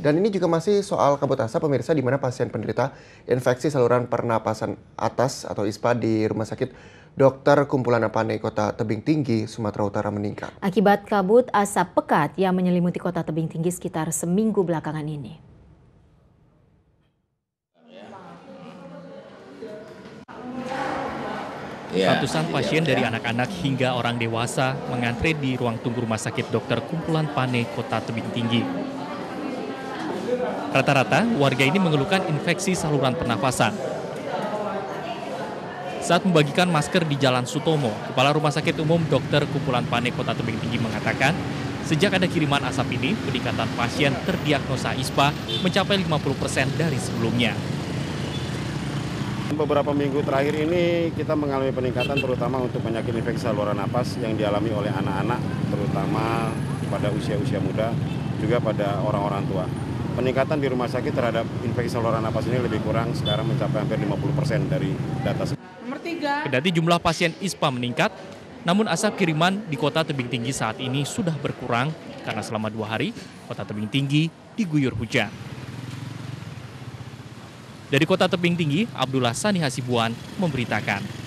Dan ini juga masih soal kabut asap pemirsa, di mana pasien penderita infeksi saluran pernapasan atas atau ISPA di Rumah Sakit Dr. Kumpulan Apane Kota Tebing Tinggi, Sumatera Utara meningkat. Akibat kabut asap pekat yang menyelimuti Kota Tebing Tinggi sekitar seminggu belakangan ini. Ratusan pasien dari anak-anak hingga orang dewasa mengantre di ruang tunggu Rumah Sakit Dr. Kumpulan Apane Kota Tebing Tinggi. Rata-rata warga ini mengeluhkan infeksi saluran pernafasan. Saat membagikan masker di Jalan Sutomo, Kepala Rumah Sakit Umum Dr. Kumpulan Apane Kota Tebing Tinggi mengatakan, sejak ada kiriman asap ini, peningkatan pasien terdiagnosa ISPA mencapai 50% dari sebelumnya. Beberapa minggu terakhir ini kita mengalami peningkatan terutama untuk penyakit infeksi saluran napas yang dialami oleh anak-anak, terutama pada usia-usia muda, juga pada orang-orang tua. Peningkatan di rumah sakit terhadap infeksi saluran napas ini lebih kurang, sekarang mencapai hampir 50% dari data. Kendati jumlah pasien ISPA meningkat, namun asap kiriman di Kota Tebing Tinggi saat ini sudah berkurang karena selama 2 hari Kota Tebing Tinggi diguyur hujan. Dari Kota Tebing Tinggi, Abdullah Sani Hasibuan memberitakan.